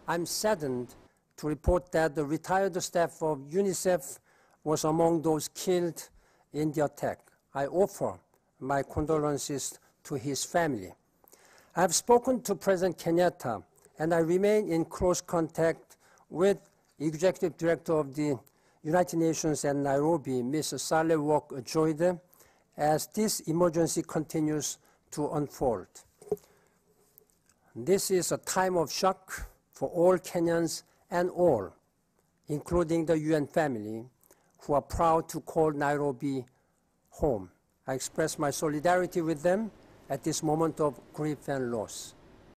I'm saddened to report that the retired staff of UNICEF was among those killed in the attack. I offer my condolences to his family. I have spoken to President Kenyatta, and I remain in close contact with Executive Director of the United Nations at Nairobi, Ms. Saleh Work-Joyde, as this emergency continues to unfold. This is a time of shock for all Kenyans and all, including the UN family, who are proud to call Nairobi home. I express my solidarity with them at this moment of grief and loss.